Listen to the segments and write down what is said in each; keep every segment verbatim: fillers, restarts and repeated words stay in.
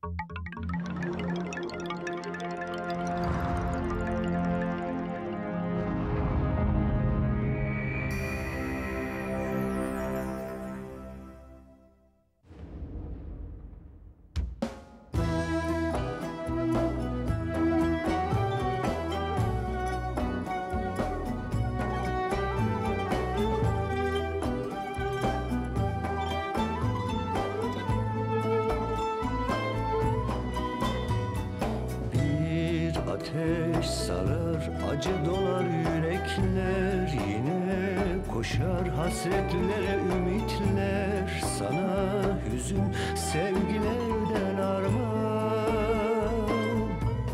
Ateş sarar, acı dolar yürekler. Yine koşar hasretlere ümitler. Sana hüzün sevgilerden armağan.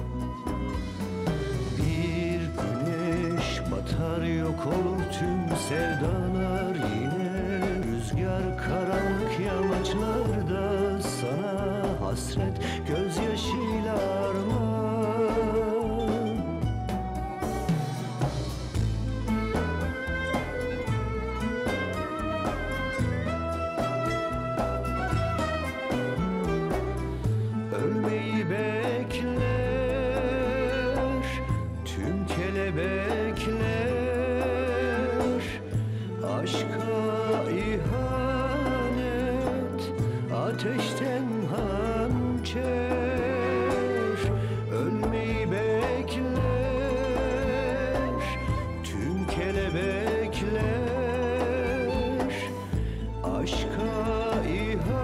Bir güneş batar, yok olur tüm sevdalar. Yine rüzgar karanlık yamaçlarda. Sana hasret gözyaşıyla armağan. Ölmeyi bekler tüm kelebekler. Aşka ihanet ateşten hançer. Ölmeyi bekler tüm kelebekler. Aşka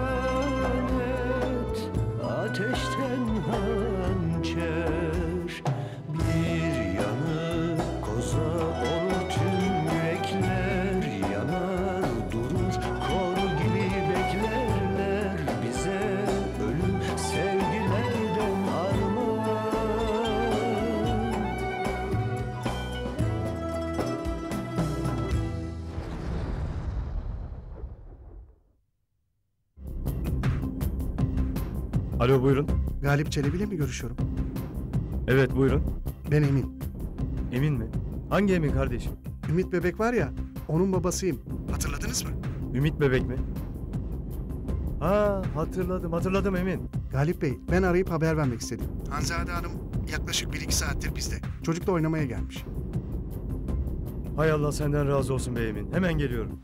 ihanet ateşten hançer. Bir yanı koza olur tüm yürekler. Yanar durur kor gibi beklerler. Bize ölüm sevgilerden armağan. Alo, buyurun. Galip Çelebi ile mi görüşüyorum? Evet, buyurun. Ben Emin. Emin mi? Hangi Emin kardeşim? Ümit Bebek var ya, onun babasıyım. Hatırladınız mı? Ümit Bebek mi? Ha, hatırladım, hatırladım Emin. Galip Bey, ben arayıp haber vermek istedim. Hanzade Hanım yaklaşık bir iki saattir bizde. Çocuk da oynamaya gelmiş. Hay Allah senden razı olsun be Emin. Hemen geliyorum.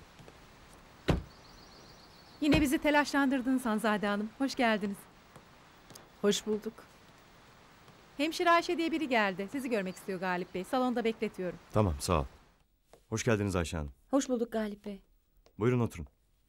Yine bizi telaşlandırdınız Hanzade Hanım. Hoş geldiniz. Hoş bulduk. Hemşire Ayşe diye biri geldi. Sizi görmek istiyor Galip Bey. Salonda bekletiyorum. Tamam, sağ ol. Hoş geldiniz Ayşe Hanım. Hoş bulduk Galip Bey. Buyurun oturun.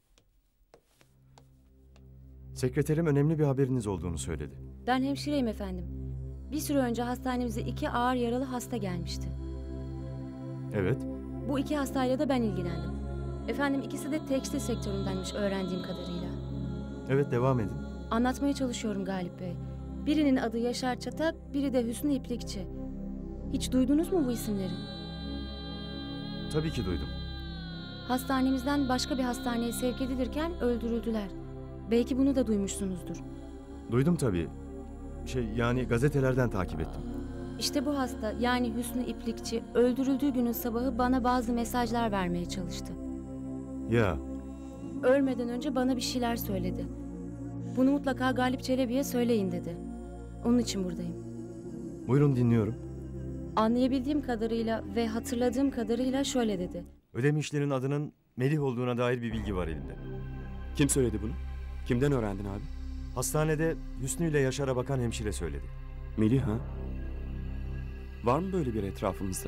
Sekreterim önemli bir haberiniz olduğunu söyledi. Ben hemşireyim efendim. Bir süre önce hastanemize iki ağır yaralı hasta gelmişti. Evet. Bu iki hastayla da ben ilgilendim. Efendim ikisi de tekstil sektöründenmiş öğrendiğim kadarıyla. Evet, devam edin. Anlatmaya çalışıyorum Galip Bey. Birinin adı Yaşar Çatak, biri de Hüsnü İplikçi. Hiç duydunuz mu bu isimleri? Tabii ki duydum. Hastanemizden başka bir hastaneye sevk edilirken öldürüldüler. Belki bunu da duymuşsunuzdur. Duydum tabii. Şey, yani gazetelerden takip ettim. İşte bu hasta, yani Hüsnü İplikçi, öldürüldüğü günün sabahı bana bazı mesajlar vermeye çalıştı. Ya. Ölmeden önce bana bir şeyler söyledi. Bunu mutlaka Galip Çelebi'ye söyleyin dedi. Onun için buradayım. Buyurun, dinliyorum. Anlayabildiğim kadarıyla ve hatırladığım kadarıyla şöyle dedi. Ödemişlerin adının Melih olduğuna dair bir bilgi var elimde. Kim söyledi bunu? Kimden öğrendin abi? Hastanede Hüsnü ile Yaşar'a bakan hemşire söyledi. Melih ha? Var mı böyle bir etrafımızda?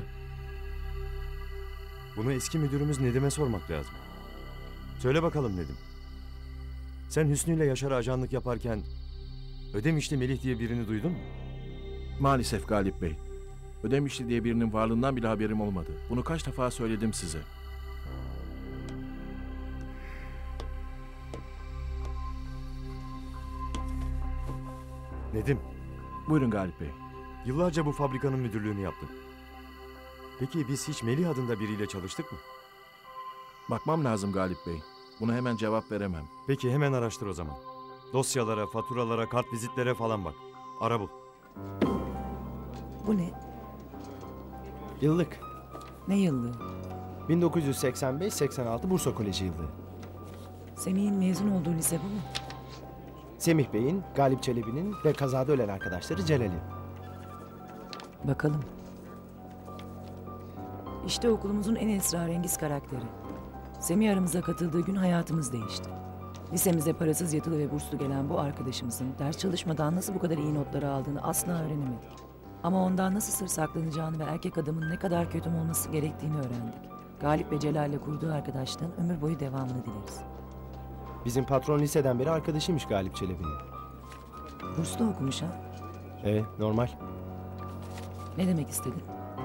Bunu eski müdürümüz Nedim'e sormak lazım. Söyle bakalım Nedim. Sen Hüsnü ile Yaşar'a ajanlık yaparken Ödemişli Melih diye birini duydun mu? Maalesef Galip Bey. Ödemişli diye birinin varlığından bile haberim olmadı. Bunu kaç defa söyledim size. Nedim. Buyurun Galip Bey. Yıllarca bu fabrikanın müdürlüğünü yaptın. Peki biz hiç Melih adında biriyle çalıştık mı? Bakmam lazım Galip Bey. Buna hemen cevap veremem. Peki hemen araştır o zaman. Dosyalara, faturalara, kart vizitlere falan bak. Ara bul. Bu ne? Yıllık. Ne yıllığı? bin dokuz yüz seksen beş seksen altı Bursa Koleji yıllığı. Semih'in mezun olduğu lise bu mu? Semih Bey'in, Galip Çelebi'nin ve kazada ölen arkadaşları Celal'in. Bakalım. İşte okulumuzun en esrarengiz karakteri. Semih aramıza katıldığı gün hayatımız değişti. Lisemize parasız yatılı ve burslu gelen bu arkadaşımızın ders çalışmadan nasıl bu kadar iyi notları aldığını asla öğrenemedik. Ama ondan nasıl sır saklanacağını ve erkek adamın ne kadar kötü olması gerektiğini öğrendik. Galip ve Celal'le kurduğu arkadaşlığın ömür boyu devamını dileriz. Bizim patron liseden beri arkadaşıymış Galip Çelebi'nin. Burslu okumuş ha? E, normal. Ne demek istedin?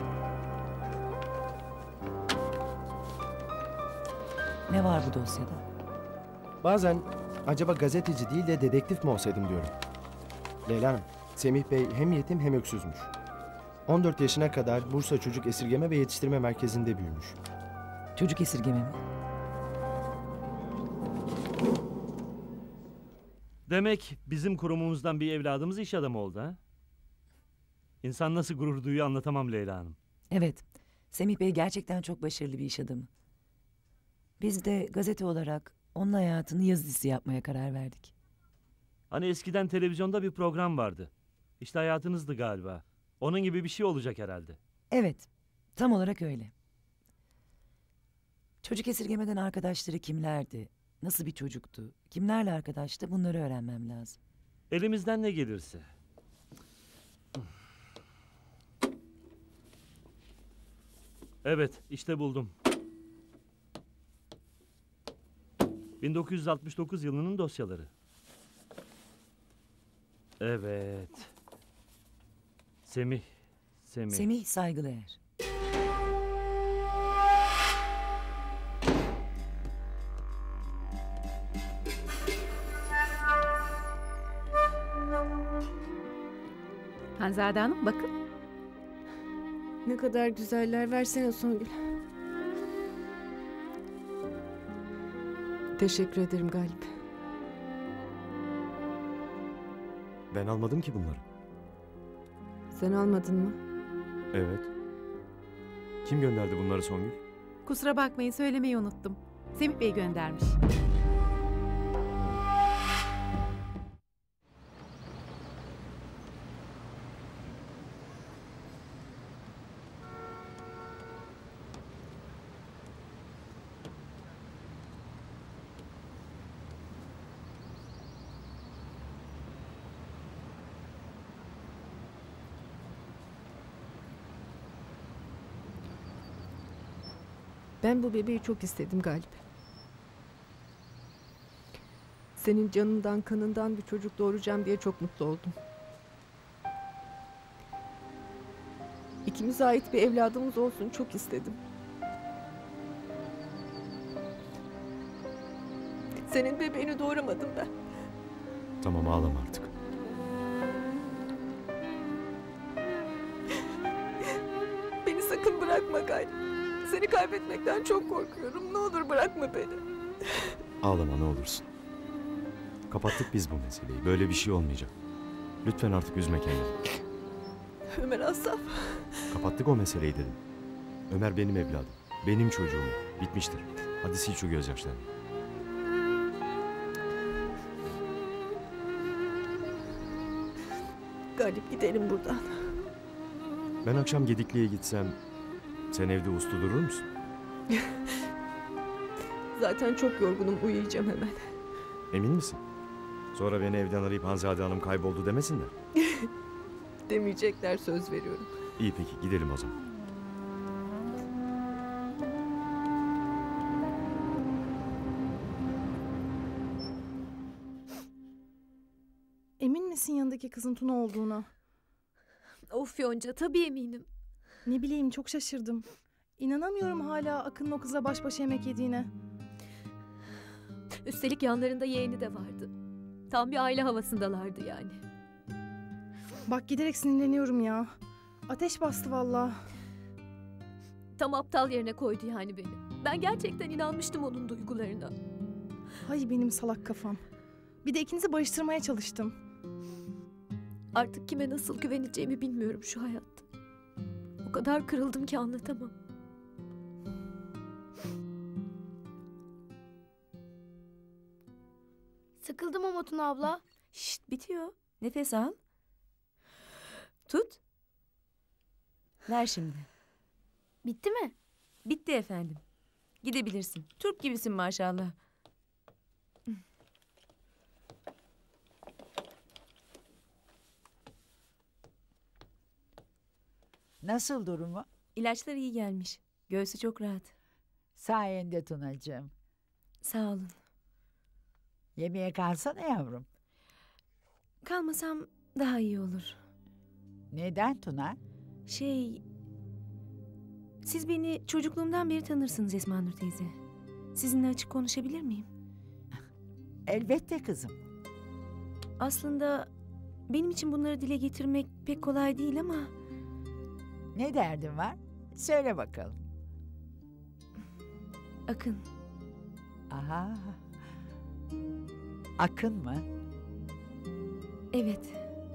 Ne var bu dosyada? Bazen acaba gazeteci değil de dedektif mi olsaydım diyorum. Leyla Hanım, Semih Bey hem yetim hem öksüzmüş. on dört yaşına kadar Bursa Çocuk Esirgeme ve Yetiştirme Merkezi'nde büyümüş. Çocuk esirgeme mi? Demek bizim kurumumuzdan bir evladımız iş adamı oldu ha? İnsan nasıl gurur duyuyor anlatamam Leyla Hanım. Evet. Semih Bey gerçekten çok başarılı bir iş adamı. Biz de gazete olarak onun hayatını yazı dizisi yapmaya karar verdik. Hani eskiden televizyonda bir program vardı. İşte hayatınızdı galiba. Onun gibi bir şey olacak herhalde. Evet. Tam olarak öyle. Çocuk esirgemeden arkadaşları kimlerdi? Nasıl bir çocuktu? Kimlerle arkadaştı? Bunları öğrenmem lazım. Elimizden ne gelirse. Evet, işte buldum. bin dokuz yüz altmış dokuz yılının dosyaları. Evet. Semih. Semih. Semih Saygılaer. Hanzade Hanım bakın. Ne kadar güzeller, versene Songül. Teşekkür ederim Galip. Ben almadım ki bunları. Sen almadın mı? Evet. Kim gönderdi bunları Songül? Kusura bakmayın söylemeyi unuttum. Semih Bey göndermiş. Ben bu bebeği çok istedim Galip. Senin canından kanından bir çocuk doğuracağım diye çok mutlu oldum. İkimize ait bir evladımız olsun çok istedim. Senin bebeğini doğuramadım ben. Tamam ağlama artık. Beni sakın bırakma Galip. Seni kaybetmekten çok korkuyorum. Ne olur bırakma beni. Ağlama ne olursun. Kapattık biz bu meseleyi. Böyle bir şey olmayacak. Lütfen artık üzme kendini. Ömer Asaf. Kapattık o meseleyi dedim. Ömer benim evladım. Benim çocuğum. Bitmiştir. Hadi sil şu gözyaşlarını. Galip gidelim buradan. Ben akşam Gedikli'ye gitsem sen evde uslu durur musun? Zaten çok yorgunum, uyuyacağım hemen. Emin misin? Sonra beni evden arayıp Hanzade Hanım kayboldu demesinler. Demeyecekler, söz veriyorum. İyi peki gidelim o zaman. Emin misin yanındaki kızın Tuna olduğuna? Of Yonca, tabii eminim. Ne bileyim, çok şaşırdım. İnanamıyorum hala Akın'ın o kızla baş başa yemek yediğine. Üstelik yanlarında yeğeni de vardı. Tam bir aile havasındalardı yani. Bak giderek sinirleniyorum ya. Ateş bastı vallahi. Tam aptal yerine koydu yani beni. Ben gerçekten inanmıştım onun duygularına. Hay benim salak kafam. Bir de ikinizi barıştırmaya çalıştım. Artık kime nasıl güveneceğimi bilmiyorum şu hayatta. O kadar kırıldım ki anlatamam. Sıkıldım ama Tuna abla. Şşt, bitiyor. Nefes al. Tut. Ver şimdi. Bitti mi? Bitti efendim. Gidebilirsin. Türk gibisin maşallah. Nasıl durumu? İlaçlar iyi gelmiş. Göğsü çok rahat. Sayende Tunacığım. Sağ olun. Yemeğe kalsana yavrum. Kalmasam daha iyi olur. Neden Tuna? Şey... Siz beni çocukluğumdan beri tanırsınız Esma Nur teyze. Sizinle açık konuşabilir miyim? Elbette kızım. Aslında benim için bunları dile getirmek pek kolay değil ama... Ne derdin var? Söyle bakalım. Akın. Aha. Akın mı? Evet.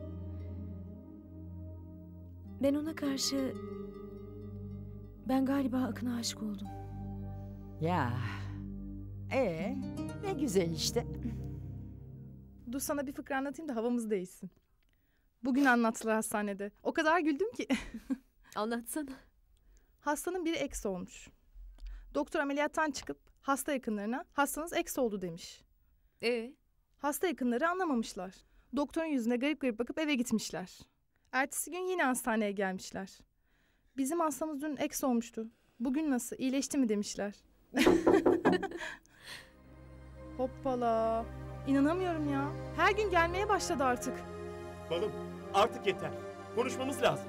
Ben ona karşı... Ben galiba Akın'a aşık oldum. Ya. Ee, ne güzel işte. Dur sana bir fıkra anlatayım da havamız değişsin. Bugün anlattılar hastanede. O kadar güldüm ki. Anlatsana. Hastanın biri eks olmuş. Doktor ameliyattan çıkıp hasta yakınlarına hastanız eks oldu demiş. Ee? Hasta yakınları anlamamışlar. Doktorun yüzüne garip garip bakıp eve gitmişler. Ertesi gün yine hastaneye gelmişler. Bizim hastamız dün eks olmuştu. Bugün nasıl? İyileşti mi demişler. Hoppala. İnanamıyorum ya. Her gün gelmeye başladı artık. Balım artık yeter. Konuşmamız lazım.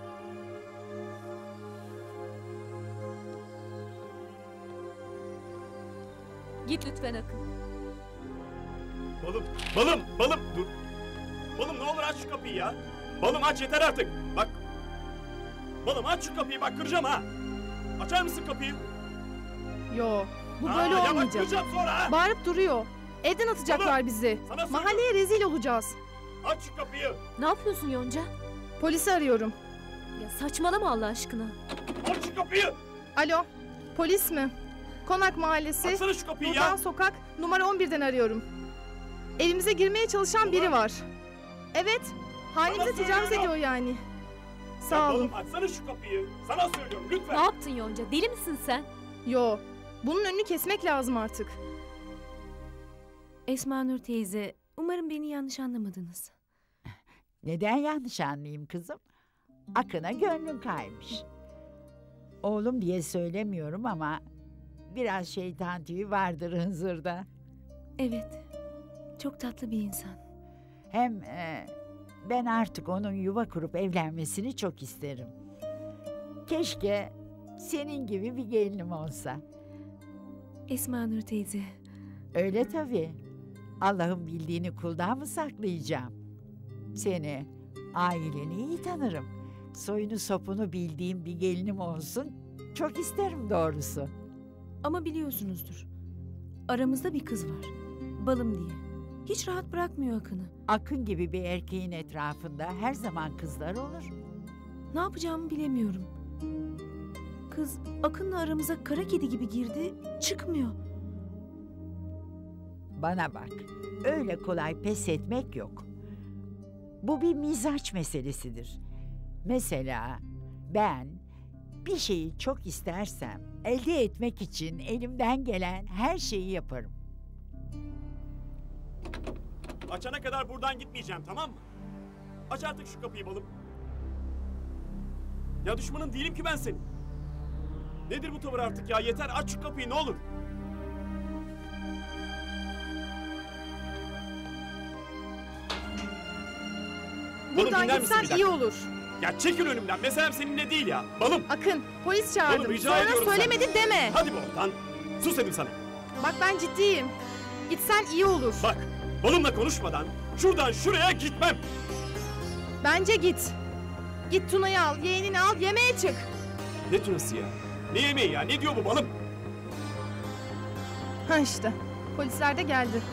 Git lütfen Akın. Balım, balım, balım dur. Balım ne olur aç şu kapıyı ya. Balım aç yeter artık. Bak. Balım aç şu kapıyı bak kıracağım ha. Açar mısın kapıyı? Yo, bu Aa, böyle ya bak olmayacak. kıracağım sonra ha. Bağırıp duruyor. Evden atacaklar Oğlum, bizi. sana Mahalleye rezil olacağız. Aç şu kapıyı. Ne yapıyorsun Yonca? Polisi arıyorum. Ya saçmalama Allah aşkına. Aç şu kapıyı. Alo, polis mi? Konak Mahallesi. Açsana şu kapıyı Buradan ya. Sokak numara on birden arıyorum. Evimize girmeye çalışan biri var. Evet, hanemize Sana tecavüz söylüyorum. ediyor yani. Ya Sağ olun. balım açsana şu kapıyı. Sana söylüyorum lütfen. Ne yaptın Yonca? Deli misin sen? Yo, bunun önünü kesmek lazım artık. Esma Nur teyze, umarım beni yanlış anlamadınız. Neden yanlış anlayayım kızım? Akın'a gönlün kaymış. Oğlum diye söylemiyorum ama biraz şeytan tüyü vardır hınzırda. Evet, çok tatlı bir insan. Hem e, ben artık onun yuva kurup evlenmesini çok isterim. Keşke senin gibi bir gelinim olsa. Esma Nur teyze. Öyle tabii. Allah'ın bildiğini kuldan mı saklayacağım? Seni, aileni iyi tanırım. Soyunu sopunu bildiğim bir gelinim olsun. Çok isterim doğrusu. Ama biliyorsunuzdur. Aramızda bir kız var. Balım diye. Hiç rahat bırakmıyor Akın'ı. Akın gibi bir erkeğin etrafında her zaman kızlar olur. Ne yapacağımı bilemiyorum. Kız Akın'la aramıza kara kedi gibi girdi, çıkmıyor. Bana bak, öyle kolay pes etmek yok. Bu bir mizaç meselesidir. Mesela ben bir şeyi çok istersem elde etmek için elimden gelen her şeyi yaparım. Açana kadar buradan gitmeyeceğim tamam mı? Aç artık şu kapıyı balım. Ya düşmanın değilim ki ben senin. Nedir bu tavır artık ya? Yeter aç şu kapıyı ne olur. Buradan dinler misin gitsen bir dakika? iyi olur. Ya çekil önümden. Meselem seninle değil ya. Balım. Akın, polis çağırdım. Balım rica Sonra ediyorum söylemedi sana. deme. Hadi be oradan. Sus dedim sana. Bak ben ciddiyim. Gitsen iyi olur. Bak balımla konuşmadan şuradan şuraya gitmem. Bence git. Git Tuna'yı al, yeğenini al, yemeğe çık. Ne tunası ya? Ne yemeği ya? Ne diyor bu balım? Ha işte, polisler de geldi.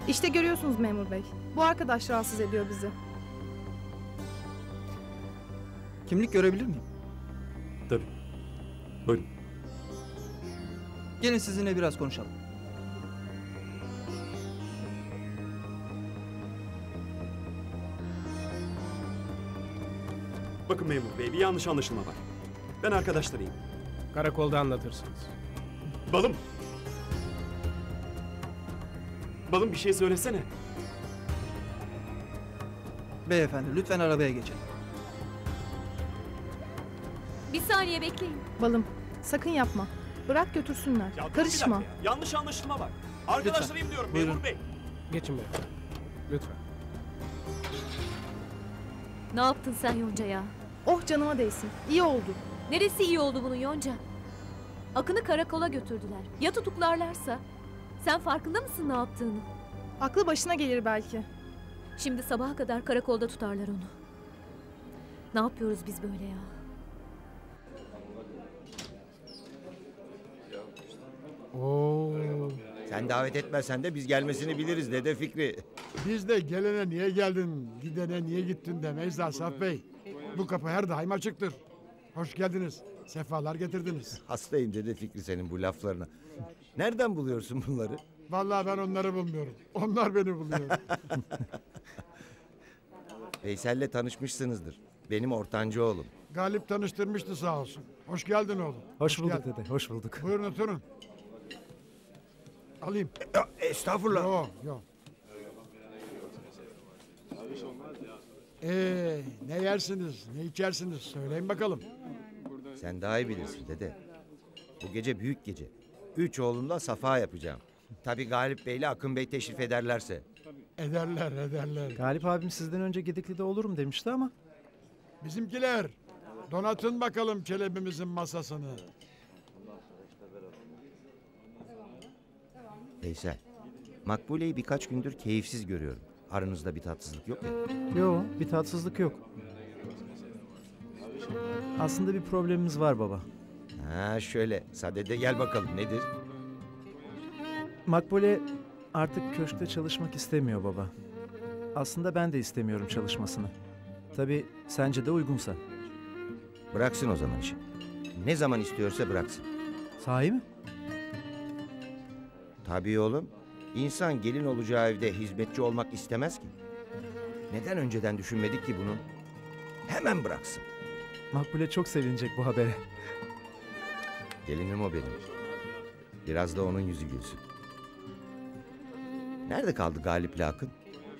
İşte görüyorsunuz memur bey. Bu arkadaş rahatsız ediyor bizi. Kimlik görebilir miyim? Tabii. Buyurun. Gelin sizinle biraz konuşalım. Bakın memur bey, bir yanlış anlaşılma var. Ben arkadaşlarıyım. Karakolda anlatırsınız. Balım. Balım bir şey söylesene. Beyefendi lütfen arabaya geçin. Bir saniye bekleyin. Balım, sakın yapma. Bırak götürsünler. Ya dur bir Karışma. dakika ya. Yanlış anlaşılma var. Arkadaşlarıyım diyorum Buyurun. memur bey. Geçin beyefendi. Lütfen. Ne yaptın sen Yonca'ya? Oh canıma değsin. İyi oldu. Neresi iyi oldu bunun Yonca? Akın'ı karakola götürdüler. Ya tutuklarlarsa? Sen farkında mısın ne yaptığını? Aklı başına gelir belki. Şimdi sabaha kadar karakolda tutarlar onu. Ne yapıyoruz biz böyle ya? Oo. Sen davet etmezsen de biz gelmesini biliriz Dede Fikri. Biz de gelene niye geldin, gidene niye gittin demeyiz Asaf Bey. Bu kapı her daim açıktır. Hoş geldiniz. Sefalar getirdiniz. Hastayım Dede Fikri senin bu laflarına. Nereden buluyorsun bunları? Vallahi ben onları bulmuyorum. Onlar beni buluyor. Veysel'le tanışmışsınızdır. Benim ortancı oğlum. Galip tanıştırmıştı sağ olsun. Hoş geldin oğlum. Hoş bulduk geldin. dede, hoş bulduk. Buyurun oturun. Alayım. Estağfurullah. Yok yok. Ee, ne yersiniz, ne içersiniz söyleyin bakalım. Sen daha iyi bilirsin dede. Bu gece büyük gece. Üç oğlumla safa yapacağım. Tabii Galip Bey'le Akın Bey teşrif ederlerse. Ederler ederler. Galip abim sizden önce Gedikli'de olurum demişti ama. Bizimkiler donatın bakalım kelebimizin masasını. Veysel, Makbule'yi birkaç gündür keyifsiz görüyorum. Aranızda bir tatsızlık yok mu? Yok, bir tatsızlık yok. Aslında bir problemimiz var baba. Ha şöyle, sadede gel bakalım nedir? Makbule artık köşkte çalışmak istemiyor baba. Aslında ben de istemiyorum çalışmasını. Tabii sence de uygunsa. Bıraksın o zaman işi. Ne zaman istiyorsa bıraksın. Sahi mi? Tabii oğlum. İnsan gelin olacağı evde hizmetçi olmak istemez ki. Neden önceden düşünmedik ki bunu? Hemen bıraksın. Makbule çok sevinecek bu habere. Gelinim o benim. Biraz da onun yüzü gülsün. Nerede kaldı Galip'le Akın?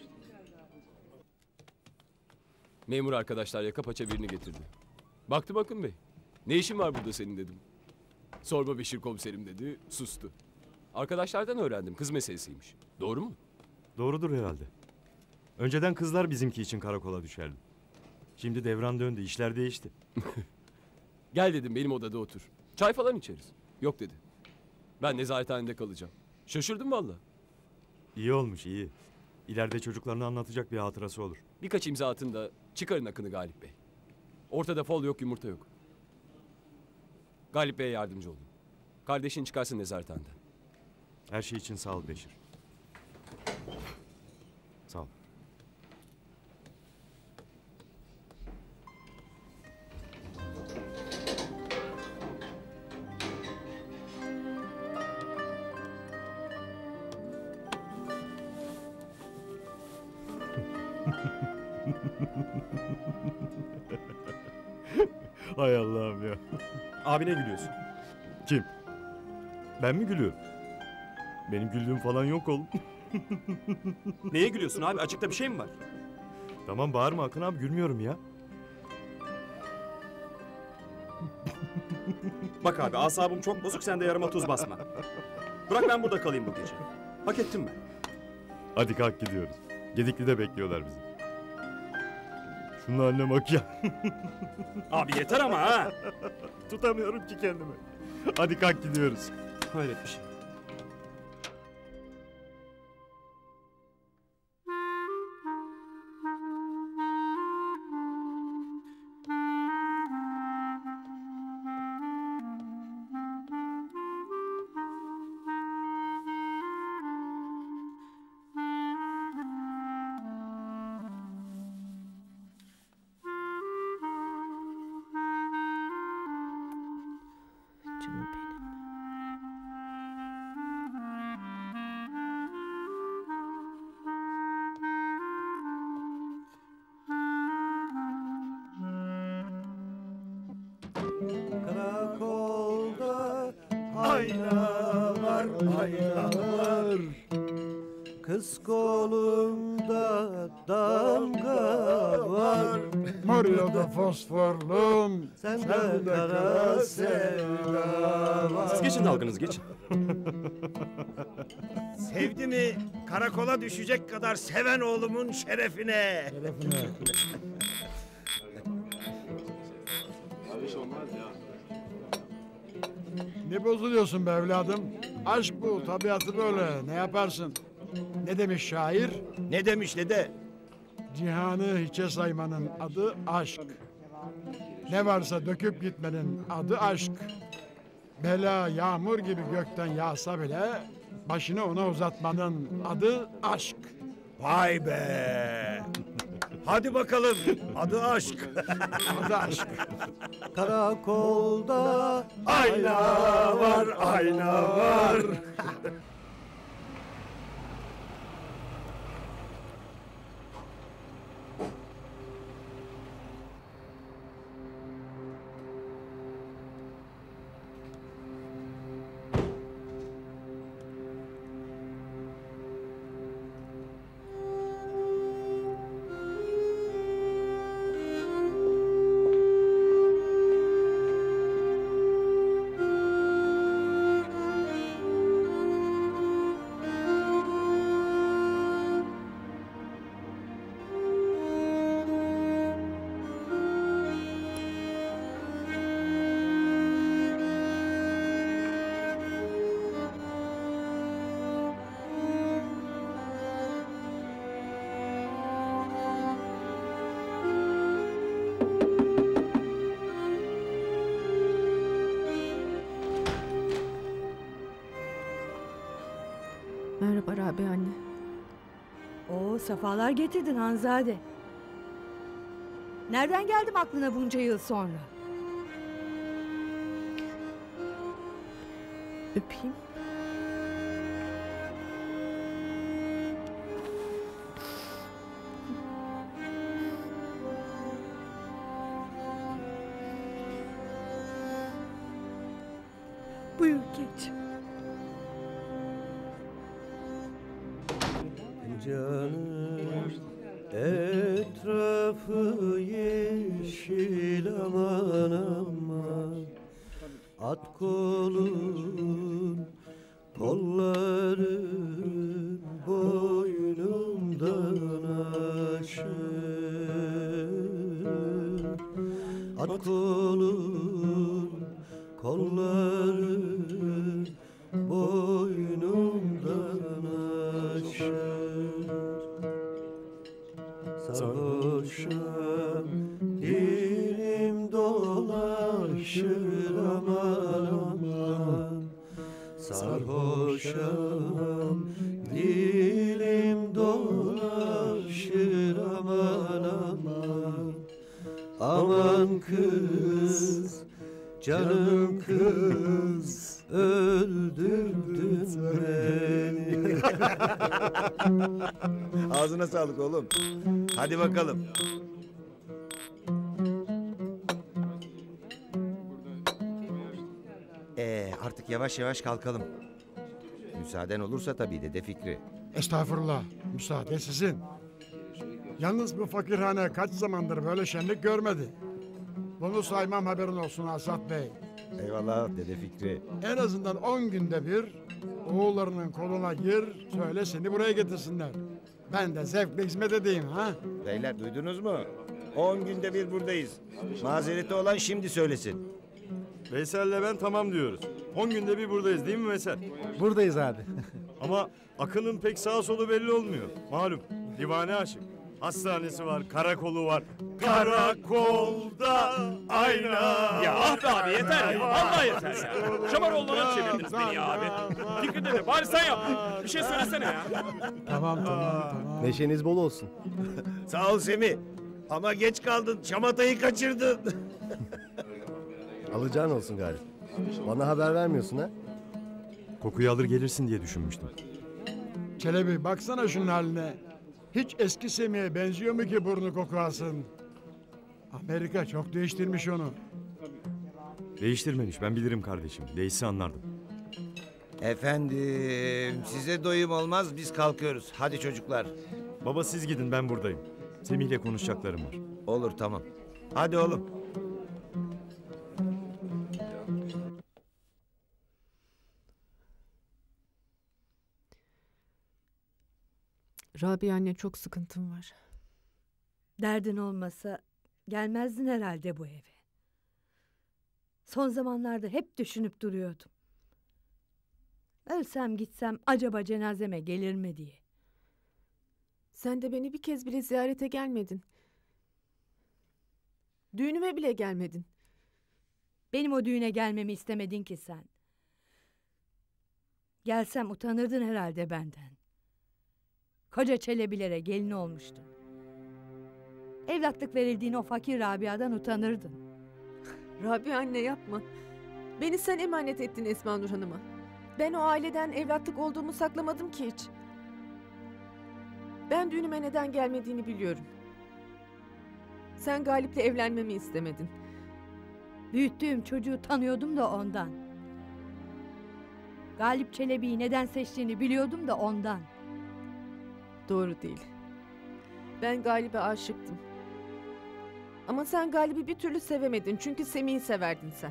Memur arkadaşlar yaka paça birini getirdi. Baktı Akın Bey. Ne işin var burada senin dedim. Sorma Beşir komiserim dedi, sustu. Arkadaşlardan öğrendim, kız meselesiymiş. Doğru mu? Doğrudur herhalde. Önceden kızlar bizimki için karakola düşerdi. Şimdi devran döndü, işler değişti. Gel dedim benim odada otur. Çay falan içeriz. Yok dedi. Ben nezarethanede kalacağım. Şaşırdım valla. İyi olmuş, iyi. İleride çocuklarına anlatacak bir hatırası olur. Birkaç imza atın da çıkarın Akın'ı Galip Bey. Ortada fol yok, yumurta yok. Galip Bey'e yardımcı olun. Kardeşin çıkarsın nezarethaneden. Her şey için sağ ol Beşir. Sağ ol. Hay Allah'ım ya. Abine gülüyorsun. Kim? Ben mi gülüyorum? Benim güldüğüm falan yok oğlum. Neye gülüyorsun abi? Açıkta bir şey mi var? Tamam bağırma Akın abi, gülmüyorum ya. Bak abi asabım çok bozuk, sen de yarıma tuz basma. Bırak ben burada kalayım bu gece. Hak ettim ben. Hadi kalk gidiyoruz. Gedikli'de bekliyorlar bizi. Şunun haline bak ya. Abi yeter ama ha. Tutamıyorum ki kendimi. Hadi kalk gidiyoruz. Hayret bir şey. ayna var, ayna var. Kız kolunda damga var. Mario'da fosforlum, Sende kara sevda var. Siz geçin dalgınız geçin. Sevdi mi karakola düşecek kadar seven oğlumun şerefine. Şerefine. Ne bozuluyorsun be evladım? Aşk bu, tabiatı böyle. Ne yaparsın? Ne demiş şair? Ne demiş dede? Cihanı hiçe saymanın adı aşk. Ne varsa döküp gitmenin adı aşk. Bela yağmur gibi gökten yağsa bile başını ona uzatmanın adı aşk. Vay be! Hadi bakalım, adı aşk. Adı aşk. Karakolda ayna var, ayna var. Merhaba Rabia anne. Oo, sefalar getirdin Hanzade. Nereden geldim aklına bunca yıl sonra? Öpeyim. Buyur geç. Canım etrafı yeşil aman aman. At kolun kolların boynumdan aşır. At kolun kolların boynumdan aşır. Sarhoşam dilim dolaşır aman aman. Sarhoşam dilim dolaşır aman aman. Aman kız, canım kız, öldürdün beni. Ağzına sağlık oğlum. Hadi bakalım. Ee, artık yavaş yavaş kalkalım. Müsaaden olursa tabii Dede Fikri. Estağfurullah, müsaade sizin. Yalnız bu fakirhane kaç zamandır böyle şenlik görmedi. Bunu saymam, haberin olsun Asaf Bey. Eyvallah Dede Fikri. En azından on günde bir oğullarının koluna gir, söyle seni buraya getirsinler. Ben de zevkle hizmet edeyim ha. Beyler duydunuz mu? On günde bir buradayız. Mazereti olan şimdi söylesin. Veysel'le ben tamam diyoruz. On günde bir buradayız değil mi Veysel? Buradayız abi. Ama Akın'ın pek sağ solu belli olmuyor. Malum divane aşık. Hastanesi var, karakolu var. Karakolda ayna. Ya ah be abi yeter ya. Vallahi yeter ya. Şamaroğullarına çevirdiniz beni ya abi. Fikri dede bari sen yap. Bir şey söylesene ya. Tamam tamam tamam. Neşeniz bol olsun. Sağ ol Semih. Ama geç kaldın. Şamatayı kaçırdın. Alacağın olsun Galip. Bana haber vermiyorsun ha? Kokuyu alır gelirsin diye düşünmüştüm. Çelebi baksana şunun haline. Hiç eski Semih'e benziyor mu ki burnu kokasın? Amerika çok değiştirmiş onu. Değiştirmemiş, ben bilirim kardeşim. Değişse anlardım. Efendim, size doyum olmaz, biz kalkıyoruz. Hadi çocuklar. Baba siz gidin, ben buradayım. Semih'le konuşacaklarım var. Olur, tamam. Hadi oğlum. Rabia anne, çok sıkıntım var. Derdin olmasa gelmezdin herhalde bu eve. Son zamanlarda hep düşünüp duruyordum. Ölsem gitsem acaba cenazeme gelir mi diye. Sen de beni bir kez bile ziyarete gelmedin. Düğünüme bile gelmedin. Benim o düğüne gelmemi istemedin ki sen. Gelsem utanırdın herhalde benden. Koca Çelebilere gelin olmuştun. Evlatlık verildiğin o fakir Rabia'dan utanırdın. Rabia anne, yapma. Beni sen emanet ettin Esma Nur Hanım'a. Ben o aileden evlatlık olduğumu saklamadım ki hiç. Ben düğünüme neden gelmediğini biliyorum. Sen Galip'le evlenmemi istemedin. Büyüttüğüm çocuğu tanıyordum da ondan. Galip Çelebi'yi neden seçtiğini biliyordum da ondan. Doğru değil. Ben Galip'e aşıktım. Ama sen Galip'i bir türlü sevemedin. Çünkü Semih'i severdin sen.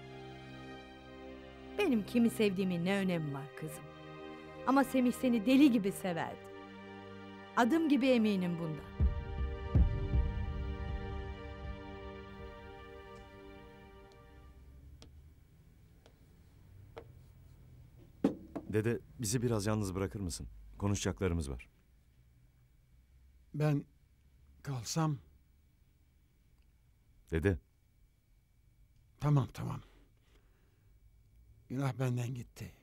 Benim kimi sevdiğimin ne önemi var kızım. Ama Semih seni deli gibi severdi. Adım gibi eminim bundan. Dede, bizi biraz yalnız bırakır mısın? Konuşacaklarımız var. Ben kalsam... Dede. Tamam tamam. Günah benden gitti.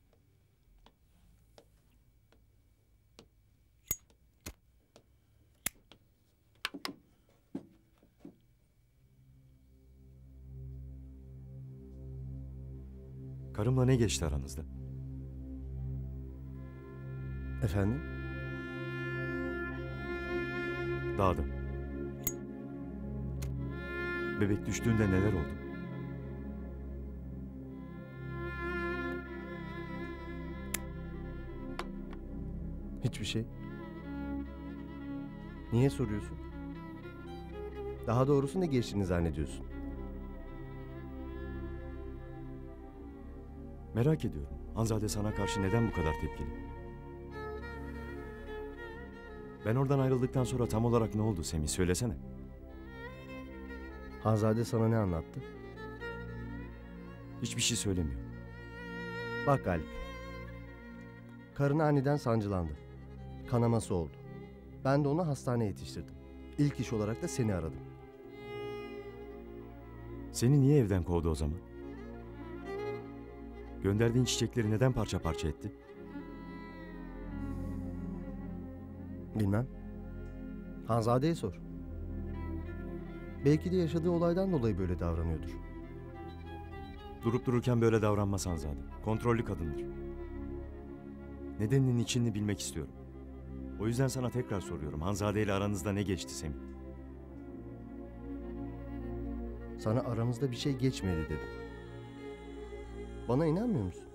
Karımla ne geçti aranızda? Efendim? Dağda. Bebek düştüğünde neler oldu? Hiçbir şey. Niye soruyorsun? Daha doğrusu ne geçtiğini zannediyorsun? Merak ediyorum. Hanzade sana karşı neden bu kadar tepkili? Ben oradan ayrıldıktan sonra tam olarak ne oldu Semih? Söylesene. Hanzade sana ne anlattı? Hiçbir şey söylemiyor. Bak Galip. Karın aniden sancılandı. Kanaması oldu. Ben de onu hastaneye yetiştirdim. İlk iş olarak da seni aradım. Seni niye evden kovdu o zaman? Gönderdiğin çiçekleri neden parça parça etti? Bilmem. Hanzade'ye sor. Belki de yaşadığı olaydan dolayı böyle davranıyordur. Durup dururken böyle davranmaz Hanzade. Kontrollü kadındır. Nedeninin içini bilmek istiyorum. O yüzden sana tekrar soruyorum. Hanzade ile aranızda ne geçti Semih? Sana aramızda bir şey geçmedi dedim. Bana inanmıyor musun?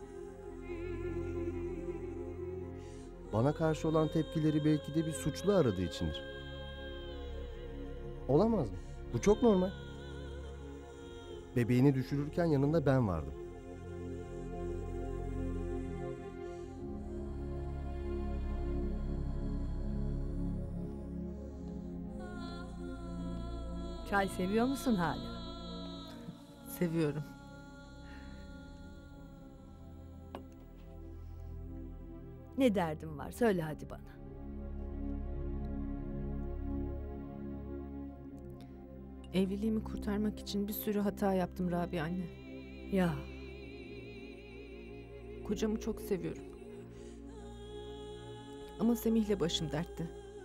Bana karşı olan tepkileri belki de bir suçlu aradığı içindir. Olamaz mı? Bu çok normal. Bebeğini düşürürken yanında ben vardım. Çay seviyor musun hala? Seviyorum. Ne derdin var? Söyle hadi bana. Evliliğimi kurtarmak için bir sürü hata yaptım Rabia anne. Ya. Kocamı çok seviyorum. Ama Semih'le başım dertte.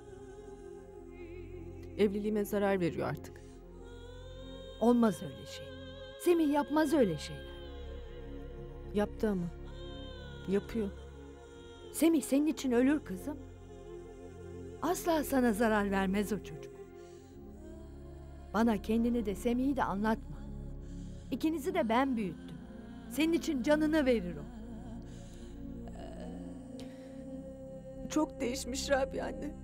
Evliliğime zarar veriyor artık. Olmaz öyle şey. Semih yapmaz öyle şeyler. Yaptı ama. Yapıyor. Semih senin için ölür kızım. Asla sana zarar vermez o çocuk. Bana kendini de Semih'i de anlatma. İkinizi de ben büyüttüm. Senin için canını verir o. çok değişmiş Rabia anne.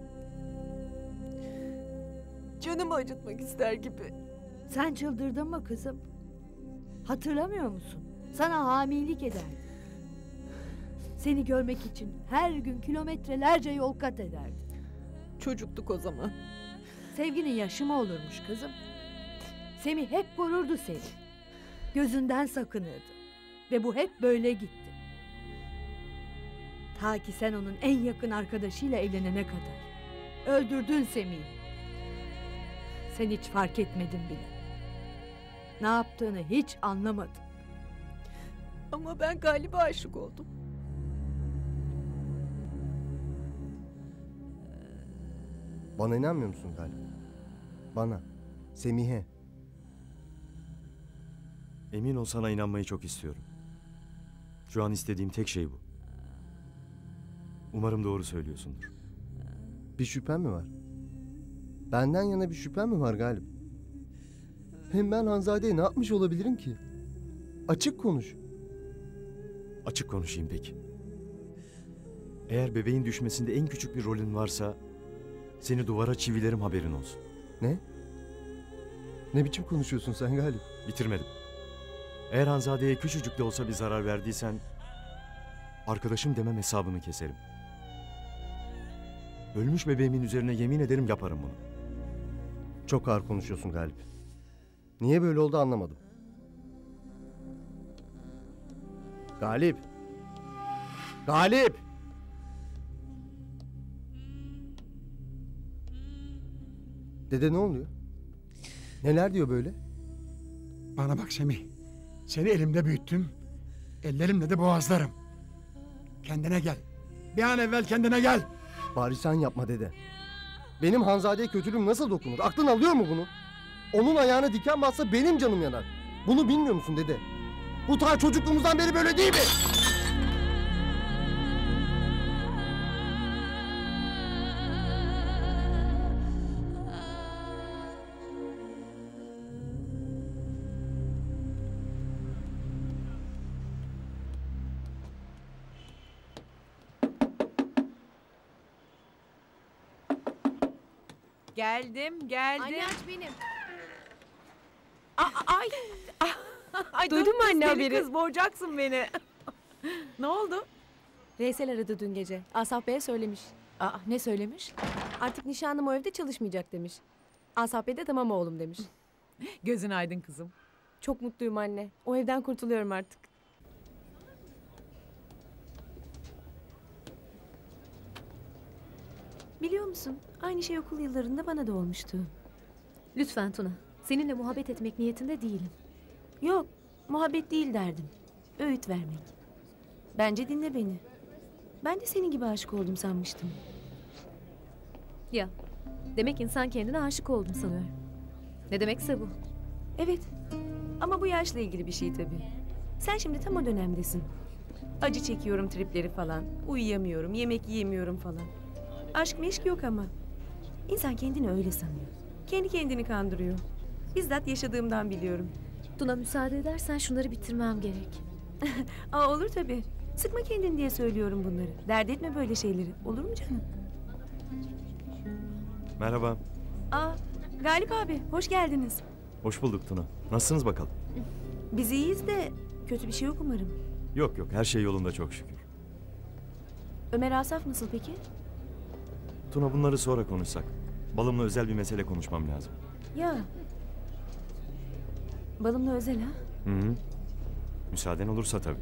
Canımı acıtmak ister gibi. Sen çıldırdın mı kızım? Hatırlamıyor musun? Sana hamilelik ederdi. Seni görmek için her gün kilometrelerce yol kat ederdi. Çocuktuk o zaman. Sevginin yaşı mı olurmuş kızım? Semih hep korurdu seni. Gözünden sakınırdı. Ve bu hep böyle gitti. Ta ki sen onun en yakın arkadaşıyla evlenene kadar. Öldürdün Semih'i. Sen hiç fark etmedin bile. Ne yaptığını hiç anlamadın. Ama ben galiba aşık oldum. Bana inanmıyor musun Galip? Bana, Semih'e. Emin ol sana inanmayı çok istiyorum. Şu an istediğim tek şey bu. Umarım doğru söylüyorsundur. Bir şüphen mi var? Benden yana bir şüphen mi var Galip? Hem ben Hanzade'ye ne yapmış olabilirim ki? Açık konuş. Açık konuşayım peki. Eğer bebeğin düşmesinde en küçük bir rolün varsa seni duvara çivilerim, haberin olsun. Ne? Ne biçim konuşuyorsun sen Galip? Bitirmedim. Eğer Hanzade'ye küçücük de olsa bir zarar verdiysen arkadaşım demem hesabını keserim. Ölmüş bebeğimin üzerine yemin ederim yaparım bunu. Çok ağır konuşuyorsun Galip. Niye böyle oldu anlamadım. Galip! Galip! Dede ne oluyor? Neler diyor böyle? Bana bak Semih. Seni elimde büyüttüm. Ellerimle de boğazlarım. Kendine gel. Bir an evvel kendine gel. Bari sen yapma dede. Benim Hanzade'ye kötülüğüm nasıl dokunur? Aklın alıyor mu bunu? Onun ayağına diken bassa benim canım yanar. Bunu bilmiyor musun dede? Bu ta çocukluğumuzdan beri böyle değil mi? Geldim, geldim. Anne aç benim. Aa, ay. ay Duydun mu anne deli haberi? Kız boğacaksın beni. Ne oldu? Veysel aradı dün gece. Asaf Bey'e söylemiş. Aa, ne söylemiş? Artık nişanlım o evde çalışmayacak demiş. Asaf Bey de tamam oğlum demiş. Gözün aydın kızım. Çok mutluyum anne. O evden kurtuluyorum artık. Biliyor musun? Aynı şey okul yıllarında bana da olmuştu. Lütfen Tuna. Seninle muhabbet etmek niyetinde değilim. Yok, muhabbet değil derdim. Öğüt vermek. Bence dinle beni. Ben de senin gibi aşık oldum sanmıştım. Ya, demek insan kendine aşık oldum sanıyor. Ne demekse bu. Evet, ama bu yaşla ilgili bir şey tabii. Sen şimdi tam o dönemdesin. Acı çekiyorum tripleri falan. Uyuyamıyorum, yemek yiyemiyorum falan. Aşk meşk yok ama. İnsan kendini öyle sanıyor. Kendi kendini kandırıyor. Bizzat yaşadığımdan biliyorum. Tuna müsaade edersen şunları bitirmem gerek. Aa, olur tabii. Sıkma kendini diye söylüyorum bunları. Dert etme böyle şeyleri. Olur mu canım? Merhaba. Aa, Galip abi hoş geldiniz. Hoş bulduk Tuna. Nasılsınız bakalım? Biz iyiyiz de kötü bir şey yok umarım. Yok yok, her şey yolunda çok şükür. Ömer Asaf nasıl peki? Tuna, bunları sonra konuşsak. Balımla özel bir mesele konuşmam lazım. Ya. Balımla özel ha? Hı hı. Müsaaden olursa tabii.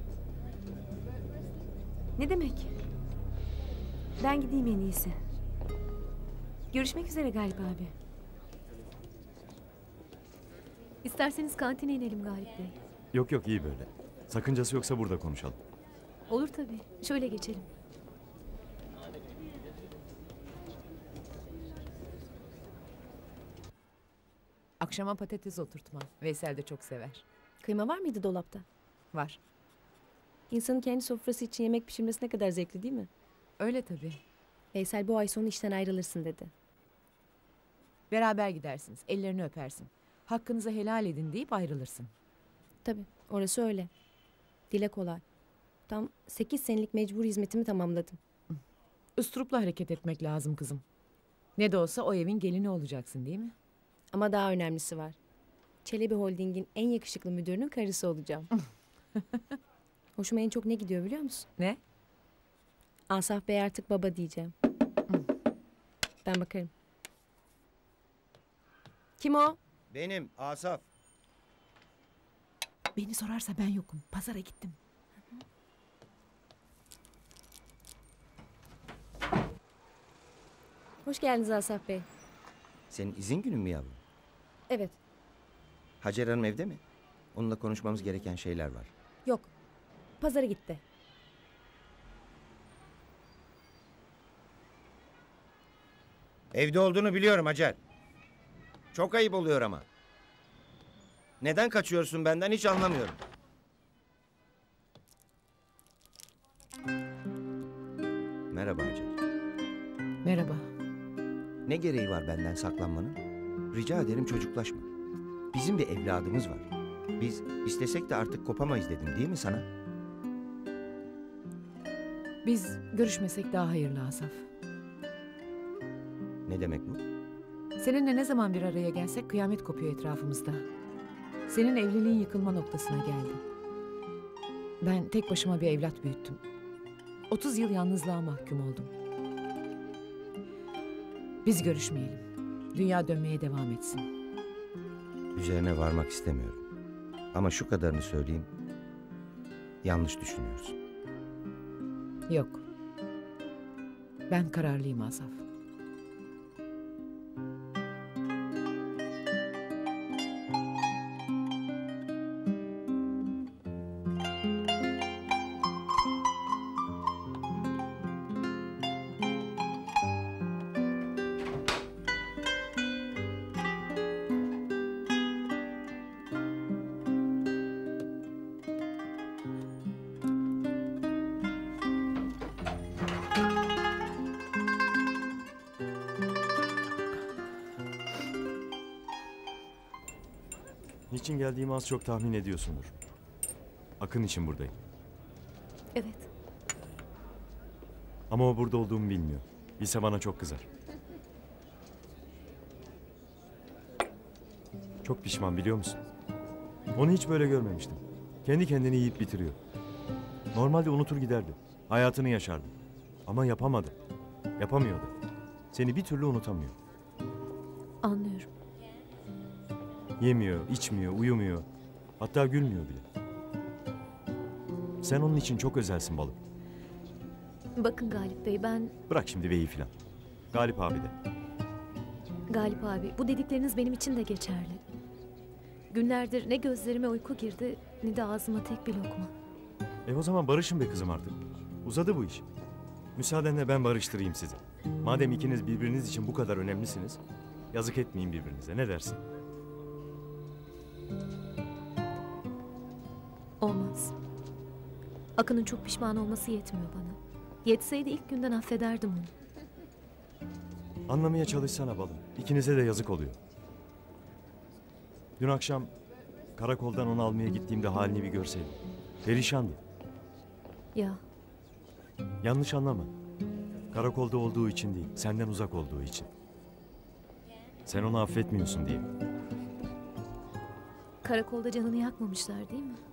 Ne demek? Ben gideyim en iyisi. Görüşmek üzere Galip abi. İsterseniz kantine inelim Galip Bey. Yok yok, iyi böyle. Sakıncası yoksa burada konuşalım. Olur tabii. Şöyle geçelim. Akşama patates oturtma. Veysel de çok sever. Kıyma var mıydı dolapta? Var. İnsanın kendi sofrası için yemek pişirmesi ne kadar zevkli değil mi? Öyle tabii. Veysel bu ay sonu işten ayrılırsın dedi. Beraber gidersiniz. Ellerini öpersin. Hakkınızı helal edin deyip ayrılırsın. Tabii orası öyle. Dile kolay. Tam sekiz senelik mecbur hizmetimi tamamladım. Üslupla hareket etmek lazım kızım. Ne de olsa o evin gelini olacaksın değil mi? Ama daha önemlisi var. Çelebi Holding'in en yakışıklı müdürünün karısı olacağım. Hoşuma en çok ne gidiyor biliyor musun? Ne? Asaf Bey artık baba diyeceğim. Ben bakarım. Kim o? Benim Asaf. Beni sorarsa ben yokum. Pazara gittim. Hoş geldiniz Asaf Bey. Senin izin günün mü yavrum? Evet. Hacer Hanım evde mi? Onunla konuşmamız gereken şeyler var. Yok. Pazara gitti. Evde olduğunu biliyorum Hacer. Çok ayıp oluyor ama. Neden kaçıyorsun benden hiç anlamıyorum. Merhaba Hacer. Merhaba. Ne gereği var benden saklanmanın? Rica ederim çocuklaşma. Bizim bir evladımız var. Biz istesek de artık kopamayız dedim değil mi sana? Biz görüşmesek daha hayırlı Asaf. Ne demek bu? Seninle ne zaman bir araya gelsek kıyamet kopuyor etrafımızda. Senin evliliğin yıkılma noktasına geldi. Ben tek başıma bir evlat büyüttüm. otuz yıl yalnızlığa mahkum oldum. Biz görüşmeyelim. Dünya dönmeye devam etsin. Üzerine varmak istemiyorum. Ama şu kadarını söyleyeyim. Yanlış düşünüyorsun. Yok. Ben kararlıyım Asaf. Niçin geldiğimi az çok tahmin ediyorsundur. Akın için buradayım. Evet. Ama o burada olduğumu bilmiyor. Bilse bana çok kızar. Çok pişman biliyor musun? Onu hiç böyle görmemiştim. Kendi kendini yiyip bitiriyor. Normalde unutur giderdi. Hayatını yaşardı. Ama yapamadı. Yapamıyordu. Seni bir türlü unutamıyor. Anlıyorum. Yemiyor, içmiyor, uyumuyor. Hatta gülmüyor bile. Sen onun için çok özelsin balım. Bakın Galip Bey, ben... Bırak şimdi beyi filan. Galip abi de. Galip abi, bu dedikleriniz benim için de geçerli. Günlerdir ne gözlerime uyku girdi ne de ağzıma tek bir lokma. E o zaman barışın be kızım artık. Uzadı bu iş. Müsaadenle ben barıştırayım sizi. Madem ikiniz birbiriniz için bu kadar önemlisiniz, yazık etmeyin birbirinize. Ne dersin? Olmaz. Akın'ın çok pişman olması yetmiyor bana. Yetseydi ilk günden affederdim onu. Anlamaya çalışsana balım. İkinize de yazık oluyor. Dün akşam karakoldan onu almaya gittiğimde halini bir görseydin. Perişandı. Ya, Yanlış anlama. Karakolda olduğu için değil, senden uzak olduğu için. Sen onu affetmiyorsun diye. karakolda canını yakmamışlar değil mi?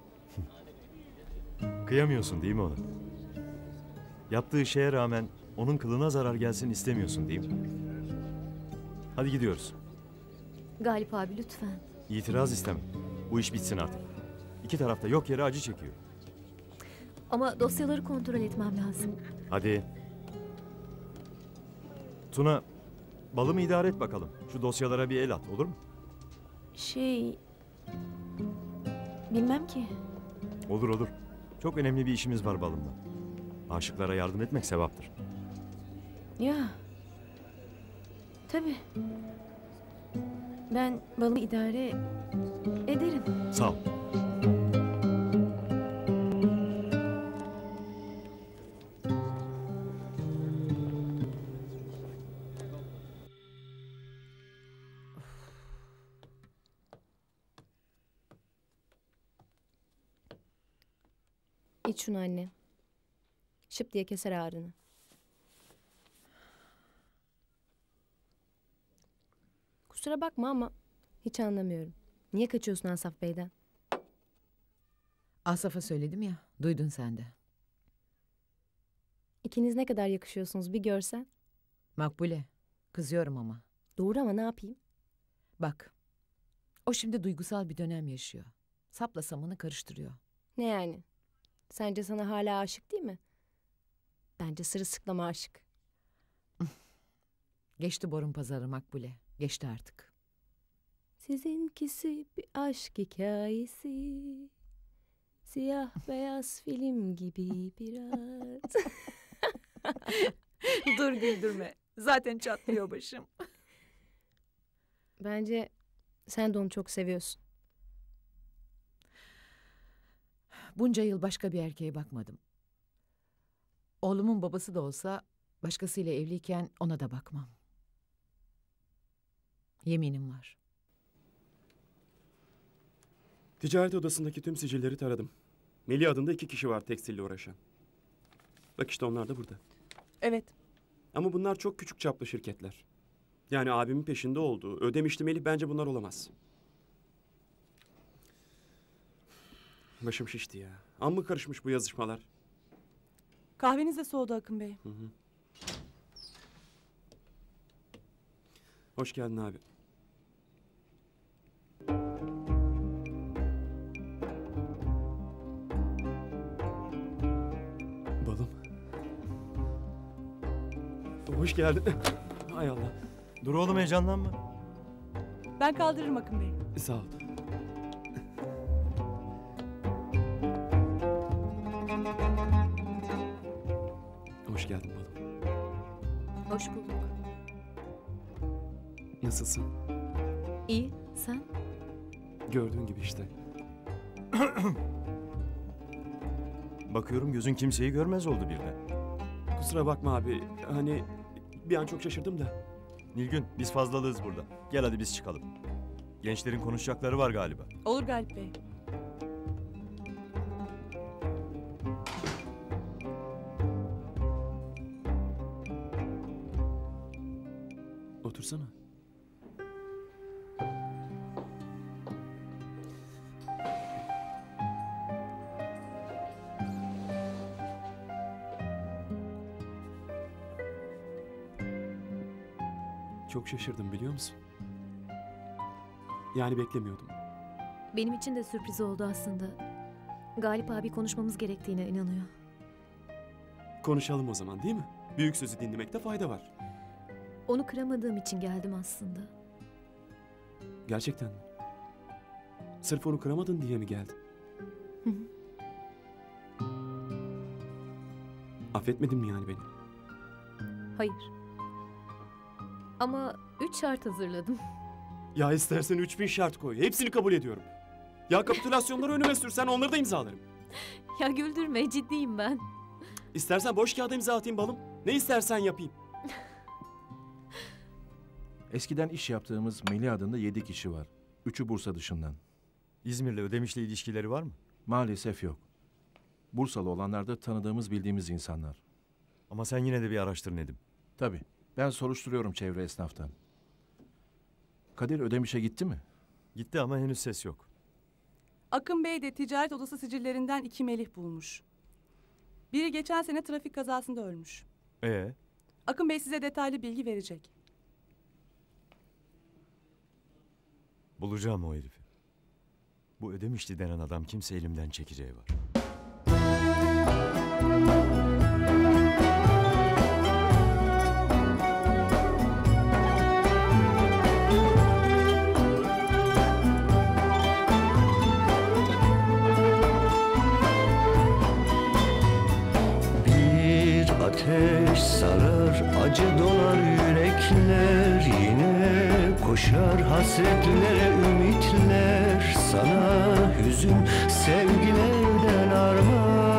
Kıyamıyorsun değil mi ona? Yaptığı şeye rağmen onun kılına zarar gelsin istemiyorsun değil mi? Hadi gidiyoruz. Galip abi lütfen. İtiraz istemem. Bu iş bitsin artık. İki taraf da yok yere acı çekiyor. Ama dosyaları kontrol etmem lazım. Hadi. Tuna, balımı idare et bakalım. Şu dosyalara bir el at, olur mu? Şey... Bilmem ki. Olur olur. Çok önemli bir işimiz var balımla. Aşıklara yardım etmek sevaptır. Ya. Tabii. Ben balımı idare ederim. Sağ ol. İç şunu anne. Şıp diye keser ağrını. Kusura bakma ama hiç anlamıyorum. Niye kaçıyorsun Asaf Bey'den? Asaf'a söyledim ya, duydun sen de. İkiniz ne kadar yakışıyorsunuz bir görsen. Makbule, kızıyorum ama. Doğru ama ne yapayım? Bak, o şimdi duygusal bir dönem yaşıyor. Sapla samanı karıştırıyor. Ne yani? Sence sana hala aşık değil mi? Bence sırılsıklama aşık. Geçti borun pazarı Makbule, geçti artık. Sizinkisi bir aşk hikayesi. Siyah beyaz film gibi biraz. Dur güldürme. Zaten çatlıyor başım. Bence sen de onu çok seviyorsun. Bunca yıl başka bir erkeğe bakmadım. Oğlumun babası da olsa başkasıyla evliyken ona da bakmam. Yeminim var. Ticaret odasındaki tüm sicilleri taradım. Melih adında iki kişi var tekstille uğraşan. Bak işte onlar da burada. Evet. Ama bunlar çok küçük çaplı şirketler. Yani abimin peşinde olduğu, Ödemişli Melih bence bunlar olamaz. Başım şişti ya. Amma karışmış bu yazışmalar. Kahveniz de soğudu Akın Bey. Hı hı. Hoş geldin abi. Balım. Hoş geldin. Hay Allah. Dur oğlum heyecanlanma. Ben kaldırırım Akın Bey. Sağ ol. Hoş geldin balım. Hoş bulduk. Nasılsın? İyi, sen? Gördüğün gibi işte. Bakıyorum gözün kimseyi görmez oldu birden. Kusura bakma abi. Hani bir an çok şaşırdım da. Nilgün biz fazlalığız burada. Gel hadi biz çıkalım. Gençlerin konuşacakları var galiba. Olur Galip Bey. Otursana. Çok şaşırdım biliyor musun? Yani beklemiyordum. Benim için de sürpriz oldu aslında. Galip abi konuşmamız gerektiğine inanıyor. Konuşalım o zaman değil mi? Büyük sözü dinlemekte fayda var. Onu kıramadığım için geldim aslında. Gerçekten mi? Sırf onu kıramadın diye mi geldin? Hı hı. Affetmedin mi yani beni? Hayır. Ama üç şart hazırladım. Ya istersen üç bin şart koy. Hepsini kabul ediyorum. Ya kapitülasyonları önüme sürsen onları da imzalarım. Ya güldürme, ciddiyim ben. İstersen boş kağıda imza atayım balım. Ne istersen yapayım. Eskiden iş yaptığımız Melih adında yedi kişi var. Üçü Bursa dışından. İzmir'le Ödemiş'le ilişkileri var mı? Maalesef yok. Bursalı olanlar da tanıdığımız bildiğimiz insanlar. Ama sen yine de bir araştır Nedim. Tabii. Ben soruşturuyorum çevre esnaftan. Kadir Ödemiş'e gitti mi? Gitti ama henüz ses yok. Akın Bey de ticaret odası sicillerinden iki melih bulmuş. Biri geçen sene trafik kazasında ölmüş. Ee? Akın Bey size detaylı bilgi verecek. Bulacağım o herifi. Bu Ödemişli denen adam kimse elimden çekeceği var. Ateş sarar, acı dolar yürekler. Yine koşar hasretlere ümitler. Sana hüzün sevgilerden armağan.